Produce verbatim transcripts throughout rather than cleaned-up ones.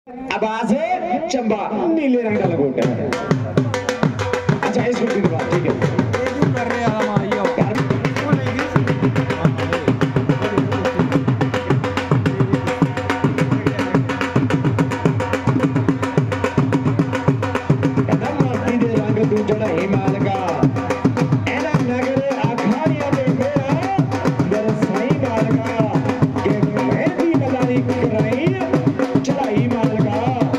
आवाज है चंबा नीले रंग का लगोटा है। अच्छा इस कुर्सी के बाद ठीक है कर रहे हैं हम आइए कदम मस्ती दे रंग तू चढ़ा हिमाल का एना नगर अखाड़िया देखे मेरे साईं बाल का के मेहंदी बजारी कराई चढ़ाई माल का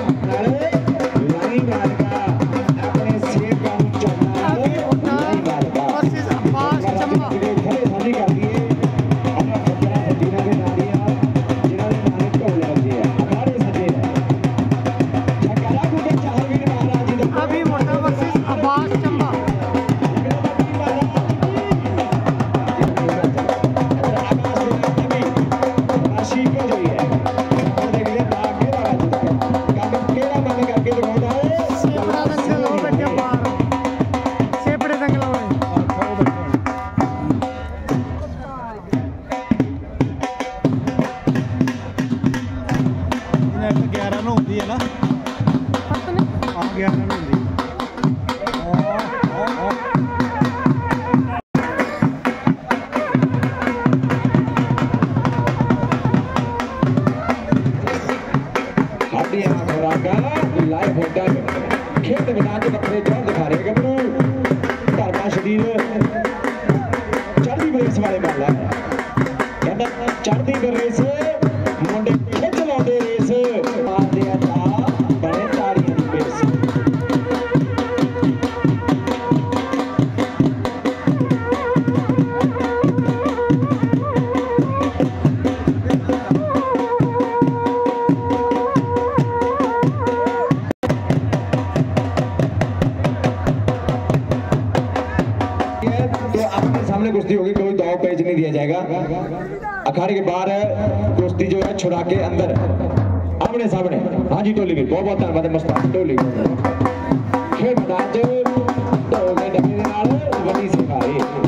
ग्यारह में होती है ना हाँ ग्यारह में होती है हाथी यहाँ घोड़ा का लाइव होता है खेत बना के अपने जान दिखा रहे हैं गबरू धर्मा शरीर चढ़ती बरेस वाले माला है कहता चढ़ती बरेस मुंडे खिंच लाते रेस आते आता बड़े ताड़ियां दी बेस तो आपके सामने कुश्ती होगी कोई दाव पेच नहीं दिया जाएगा अखाड़े के बाहर है कुश्ती जो है छुड़ा के अंदर आमने सामने हाँ जी टोली भी बहुत बहुत धन्यवाद है मस्त टोली खेल मैदान जो तो डबे नाल वडी सिखाई